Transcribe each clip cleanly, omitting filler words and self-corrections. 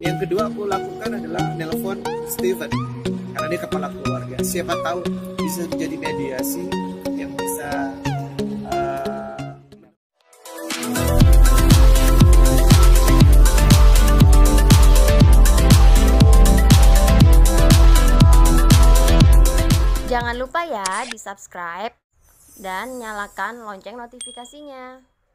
Yang kedua aku lakukan adalah nelpon Steven karena dia kepala keluarga. Siapa tahu bisa menjadi mediasi yang bisa Jangan lupa ya di subscribe dan nyalakan lonceng notifikasinya.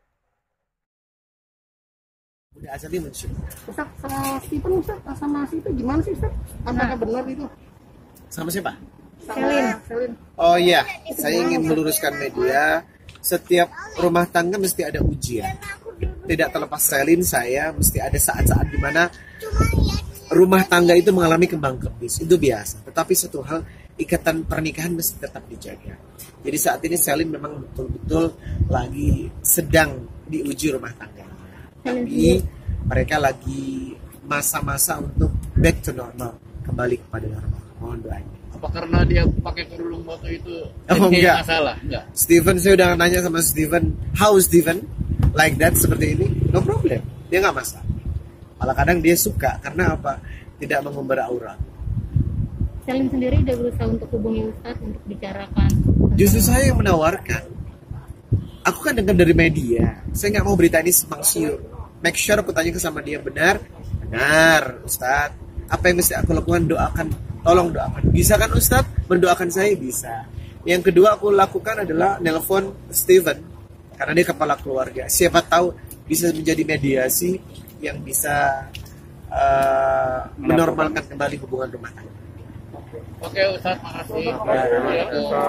udah asli mensyuk. Ustaz, sama Stephen Ustaz, sama si itu gimana sih Ustaz? Apakah benar itu? Sama siapa? Selin. Oh iya, saya ingin meluruskan media. Setiap rumah tangga mesti ada ujian. Tidak terlepas Selin, saya mesti ada saat-saat di mana rumah tangga itu mengalami kembang kempis. Itu biasa. Tetapi satu hal, ikatan pernikahan mesti tetap dijaga. Jadi saat ini Selin memang betul-betul lagi sedang diuji rumah tangga. Tapi mereka lagi masa-masa untuk back to normal, kembali kepada normal. Mohon doanya. Apa karena dia pakai kerudung batu itu enggak. masalah? Enggak. Steven, saya udah nanya sama Steven, how Steven like that seperti ini, no problem, dia nggak masalah. Malah kadang dia suka karena apa? Tidak mengumbar aura. Selin sendiri udah berusaha untuk hubungi Ustaz untuk bicarakan. Justru saya yang menawarkan. Aku kan dengar dari media, saya nggak mau berita ini simpang siur. Make sure aku tanya ke sama dia, benar Ustadz. Apa yang mesti aku lakukan? Doakan, tolong doakan. Bisa kan Ustadz? Mendoakan saya bisa. Yang kedua aku lakukan adalah nelpon Steven karena dia kepala keluarga. Siapa tahu bisa menjadi mediasi yang bisa menormalkan kembali hubungan rumah tangga. Oke Ustaz, makasih.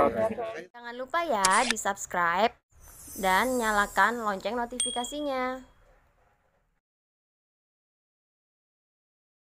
Jangan lupa ya di subscribe dan nyalakan lonceng notifikasinya.